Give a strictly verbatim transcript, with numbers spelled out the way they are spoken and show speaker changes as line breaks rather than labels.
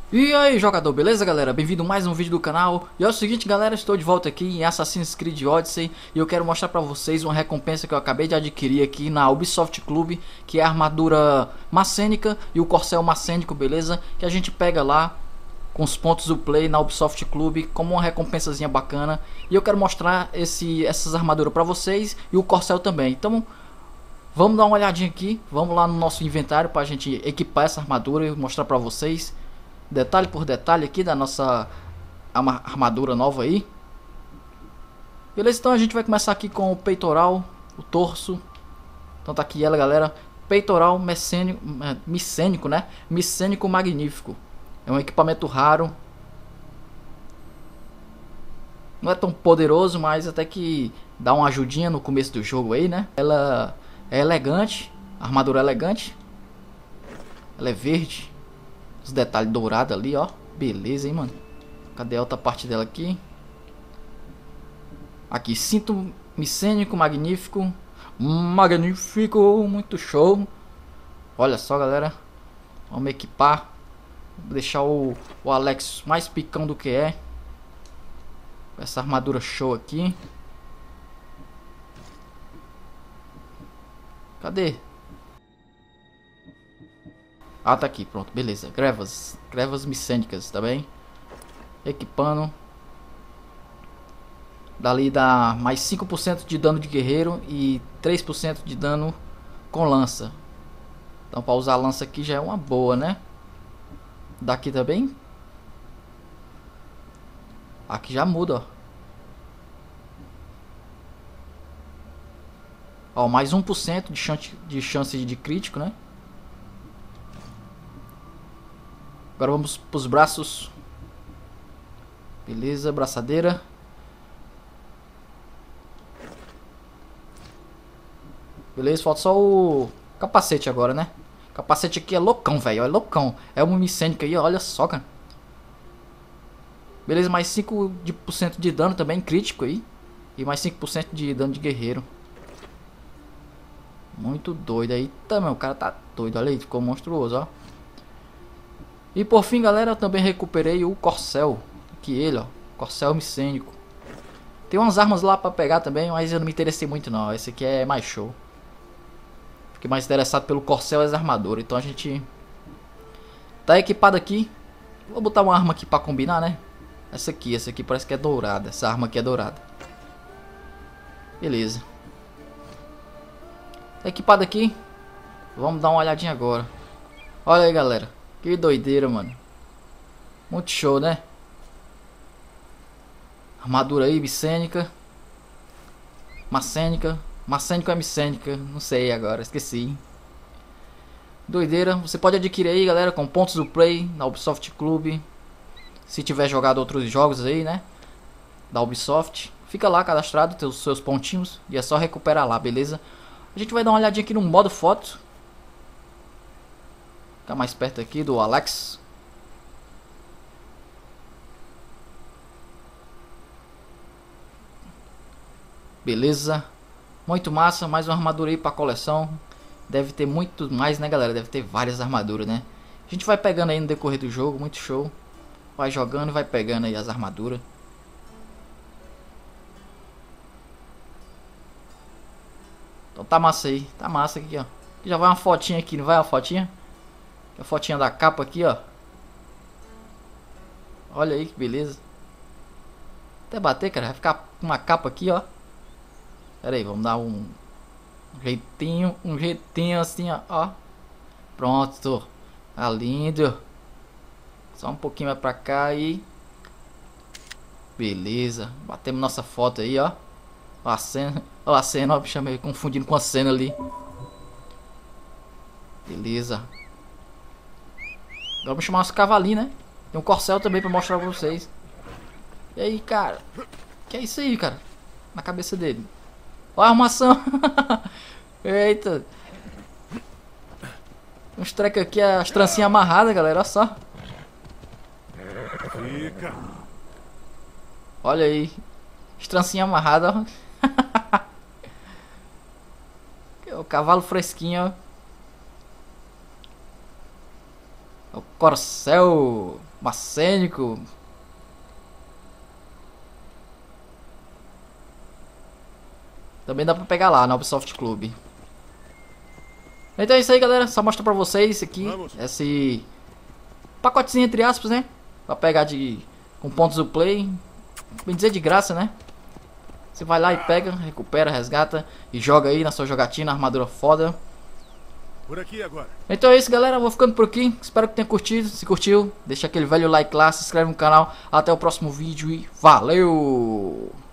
E aí jogador, beleza galera? Bem-vindo a mais um vídeo do canal. E é o seguinte galera, estou de volta aqui em Assassin's Creed Odyssey. E eu quero mostrar pra vocês uma recompensa que eu acabei de adquirir aqui na Ubisoft Club, que é a armadura macênica e o corcel macênico, beleza? Que a gente pega lá com os pontos do play na Ubisoft Club como uma recompensazinha bacana. E eu quero mostrar esse, essas armaduras pra vocês e o corcel também. Então vamos dar uma olhadinha aqui, vamos lá no nosso inventário pra gente equipar essa armadura e mostrar pra vocês detalhe por detalhe aqui da nossa armadura nova aí. Beleza, então a gente vai começar aqui com o peitoral, o torso. Então tá aqui ela, galera. Peitoral mecênico, micênico, né? Micênico magnífico. É um equipamento raro. Não é tão poderoso, mas até que dá uma ajudinha no começo do jogo aí, né? Ela é elegante, a armadura é elegante. Ela é verde. Os detalhes dourados ali, ó. Beleza, hein, mano. Cadê a outra parte dela aqui? Aqui, cinto micênico, magnífico. Magnífico, muito show. Olha só, galera. Vamos equipar. Vou deixar o, o Alex mais picão do que é. Essa armadura show aqui. Cadê? Ah, tá aqui, pronto, beleza. Grevas, grevas micênicas, tá bem? Equipando. Dali dá mais cinco por cento de dano de guerreiro e três por cento de dano com lança. Então para usar a lança aqui já é uma boa, né? Daqui também. Aqui já muda, ó. Ó, mais um por cento de chance de, chance de crítico, né? Agora vamos para os braços. Beleza, braçadeira. Beleza, falta só o capacete agora, né? O capacete aqui é loucão, velho. É loucão. É uma micênica aí, olha só, cara. Beleza, mais cinco por cento de dano também, crítico aí. E mais cinco por cento de dano de guerreiro. Muito doido aí. Também, o cara tá doido. Olha aí, ficou monstruoso, ó. E por fim, galera, eu também recuperei o corcel. Aqui ele, ó. Corcel micênico. Tem umas armas lá pra pegar também, mas eu não me interessei muito não. Esse aqui é mais show. Fiquei mais interessado pelo corcel e as armaduras. Então a gente tá equipado aqui. Vou botar uma arma aqui pra combinar, né? Essa aqui, essa aqui parece que é dourada. Essa arma aqui é dourada. Beleza. Tá equipado aqui. Vamos dar uma olhadinha agora. Olha aí, galera. Que doideira, mano. Muito show, né? Armadura aí, micênica. Macênica. Macênico é micênica. Não sei agora, esqueci. Doideira. Você pode adquirir aí, galera, com pontos do play na Ubisoft Club. Se tiver jogado outros jogos aí, né? Da Ubisoft. Fica lá cadastrado, tem os seus pontinhos. E é só recuperar lá, beleza? A gente vai dar uma olhadinha aqui no modo foto. Ficar mais perto aqui do Alex. Beleza. Muito massa. Mais uma armadura aí pra coleção. Deve ter muito mais, né, galera? Deve ter várias armaduras, né? A gente vai pegando aí no decorrer do jogo. Muito show. Vai jogando e vai pegando aí as armaduras. Então tá massa aí. Tá massa aqui, ó. Já vai uma fotinha aqui, não vai uma fotinha? A fotinha da capa aqui, ó. Olha aí que beleza. Até bater, cara. Vai ficar uma capa aqui, ó. Pera aí, vamos dar um jeitinho. Um jeitinho assim, ó. ó. Pronto. Tá lindo. Só um pouquinho mais pra cá e... Beleza. Batemos nossa foto aí, ó. Ó a cena. Ó a cena, ó. Chamei confundindo com a cena ali. Beleza. Vamos chamar os cavalinhos, né? Tem um corcel também pra mostrar pra vocês. E aí, cara? Que é isso aí, cara? Na cabeça dele. Olha a armação. Eita. Uns trecos aqui, as trancinhas amarradas, galera. Olha só.
Fica.
Olha aí. As trancinhas amarradas, ó. O cavalo fresquinho, ó. O corcel. Macênico. Também dá pra pegar lá na Ubisoft Club. Então é isso aí, galera. Só mostrar pra vocês aqui. Vamos. Esse pacotezinho entre aspas, né? Pra pegar de com pontos do play. Bem dizer de graça, né? Você vai lá e pega, recupera, resgata e joga aí na sua jogatina, armadura foda.
Por aqui agora.
Então é isso, galera. Vou ficando por aqui. Espero que tenha curtido. Se curtiu, deixa aquele velho like lá, se inscreve no canal. Até o próximo vídeo e valeu!